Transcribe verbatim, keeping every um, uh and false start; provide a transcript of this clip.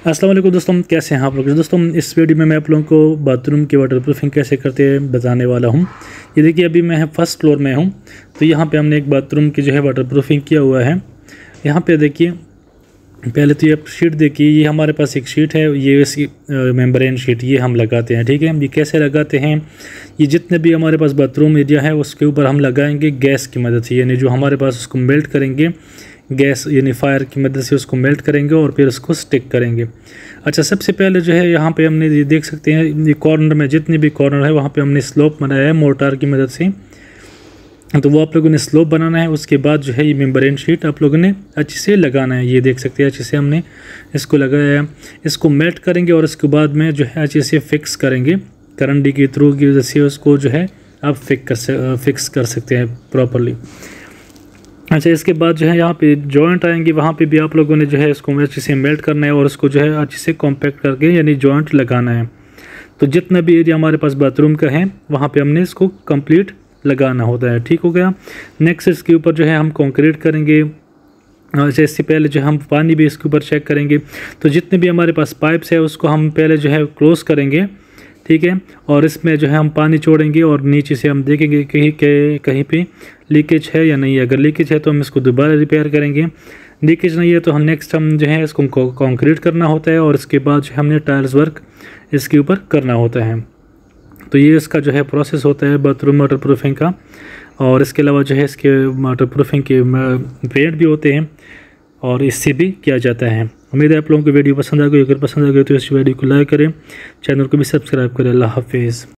अस्सलाम वालेकुम दोस्तों, कैसे हैं आप लोग। दोस्तों इस वीडियो में मैं आप लोगों को बाथरूम की वाटर प्रूफिंग कैसे करते हैं बताने वाला हूं। ये देखिए, अभी मैं फर्स्ट फ्लोर में हूं, तो यहां पे हमने एक बाथरूम की जो है वाटर प्रूफिंग किया हुआ है। यहां पे देखिए, पहले तो ये शीट देखिए, ये हमारे पास एक शीट है, ये इसकी मेम्ब्रेन शीट ये हम लगाते हैं। ठीक है, ये कैसे लगाते हैं, ये जितने भी हमारे पास बाथरूम एरिया है उसके ऊपर हम लगाएंगे गैस की मदद से, यानी जो हमारे पास उसको मेल्ट करेंगे गैस यानी फायर की मदद से उसको मेल्ट करेंगे और फिर उसको स्टिक करेंगे। अच्छा, सबसे पहले जो है यहाँ पे हमने ये देख सकते हैं, ये कॉर्नर में जितने भी कॉर्नर है वहाँ पे हमने स्लोप बनाया है मोर्टार की मदद से, तो वो आप लोगों ने स्लोप बनाना है। उसके बाद जो है ये मेम्ब्रेन शीट आप लोगों ने अच्छे से लगाना है। ये देख सकते हैं अच्छे से हमने इसको लगाया है। इसको मेल्ट करेंगे और उसके बाद में जो है अच्छे से फिक्स करेंगे करंडी के थ्रू की वजह से उसको जो है आप फिक्स कर फिक्स कर सकते हैं प्रॉपरली। अच्छा, इसके बाद जो है यहाँ पे जॉइंट आएंगे, वहाँ पे भी आप लोगों ने जो है इसको अच्छे से मेल्ट करना है और उसको जो है अच्छे से कॉम्पैक्ट करके यानी जॉइंट लगाना है। तो जितना भी एरिया हमारे पास बाथरूम का है वहाँ पे हमने इसको कंप्लीट लगाना होता है। ठीक हो गया। नेक्स्ट इसके ऊपर जो है हम कंक्रीट करेंगे। अच्छा, इससे पहले जो हम पानी भी इसके ऊपर चेक करेंगे। तो जितने भी हमारे पास पाइप्स है उसको हम पहले जो है क्लोज करेंगे। ठीक है, और इसमें जो है हम पानी छोड़ेंगे और नीचे से हम देखेंगे कहीं के कहीं पे लीकेज है या नहीं है। अगर लीकेज है तो हम इसको दोबारा रिपेयर करेंगे, लीकेज नहीं है तो हम नेक्स्ट हम जो है इसको कंक्रीट करना होता है और इसके बाद जो हमने टाइल्स वर्क इसके ऊपर करना होता है। तो ये इसका जो है प्रोसेस होता है बाथरूम वाटर प्रूफिंग का। और इसके अलावा जो है इसके वाटर प्रूफिंग के पेंट भी होते हैं और इससे भी किया जाता है। उम्मीद है आप लोगों को वीडियो पसंद आ गई। अगर पसंद आ गई तो इस वीडियो को लाइक करें, चैनल को भी सब्सक्राइब करें। अल्लाह हाफिज़।